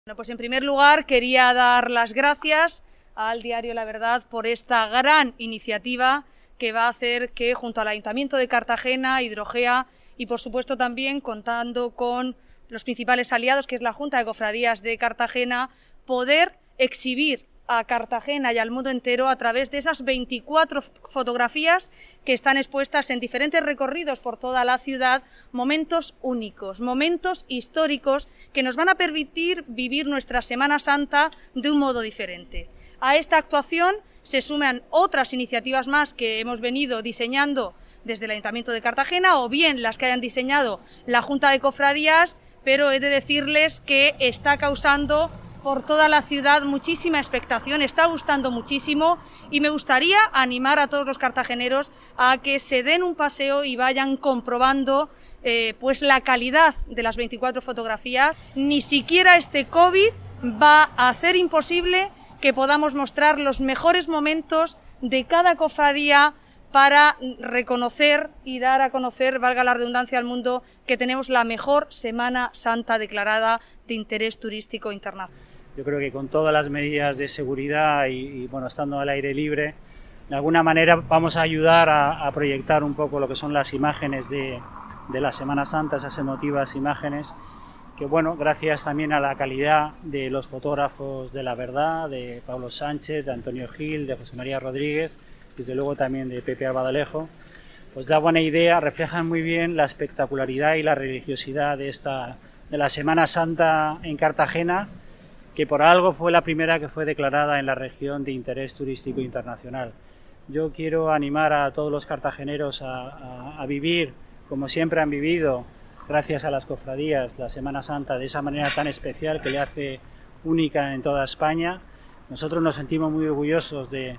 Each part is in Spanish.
Bueno, pues en primer lugar quería dar las gracias al diario La Verdad por esta gran iniciativa que va a hacer que junto al Ayuntamiento de Cartagena, Hidrogea y por supuesto también contando con los principales aliados, que es la Junta de Cofradías de Cartagena, poder exhibir a Cartagena y al mundo entero a través de esas 24 fotografías que están expuestas en diferentes recorridos por toda la ciudad, momentos únicos, momentos históricos que nos van a permitir vivir nuestra Semana Santa de un modo diferente. A esta actuación se suman otras iniciativas más que hemos venido diseñando desde el Ayuntamiento de Cartagena o bien las que hayan diseñado la Junta de Cofradías, pero he de decirles que está causando por toda la ciudad muchísima expectación, está gustando muchísimo y me gustaría animar a todos los cartageneros a que se den un paseo y vayan comprobando pues la calidad de las 24 fotografías. Ni siquiera este COVID va a hacer imposible que podamos mostrar los mejores momentos de cada cofradía para reconocer y dar a conocer, valga la redundancia, al mundo que tenemos la mejor Semana Santa declarada de interés turístico internacional. Yo creo que con todas las medidas de seguridad y bueno, estando al aire libre, de alguna manera vamos a ayudar a proyectar un poco lo que son las imágenes de la Semana Santa, esas emotivas imágenes, que bueno, gracias también a la calidad de los fotógrafos de La Verdad, de Pablo Sánchez, de Antonio Gil, de José María Rodríguez, desde luego también de Pepe Albadalejo, pues da buena idea, reflejan muy bien la espectacularidad y la religiosidad de la Semana Santa en Cartagena, que por algo fue la primera que fue declarada en la región de interés turístico internacional. Yo quiero animar a todos los cartageneros a vivir como siempre han vivido, gracias a las cofradías, la Semana Santa de esa manera tan especial que le hace única en toda España. Nosotros nos sentimos muy orgullosos de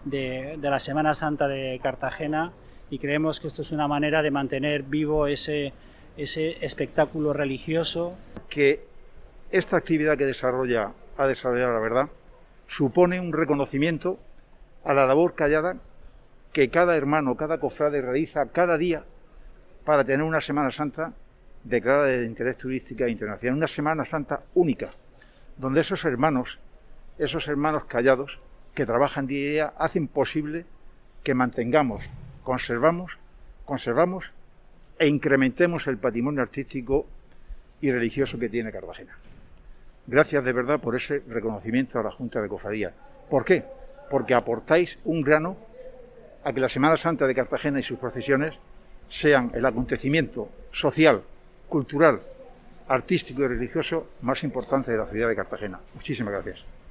la Semana Santa de Cartagena y creemos que esto es una manera de mantener vivo ese espectáculo religioso. Que esta actividad que ha desarrollado La Verdad supone un reconocimiento a la labor callada que cada hermano, cada cofrade realiza cada día para tener una Semana Santa declarada de interés turístico internacional, una Semana Santa única, donde esos hermanos callados que trabajan día a día hacen posible que mantengamos, conservamos e incrementemos el patrimonio artístico y religioso que tiene Cartagena. Gracias de verdad por ese reconocimiento a la Junta de Cofradías. ¿Por qué? Porque aportáis un grano a que la Semana Santa de Cartagena y sus procesiones sean el acontecimiento social, cultural, artístico y religioso más importante de la ciudad de Cartagena. Muchísimas gracias.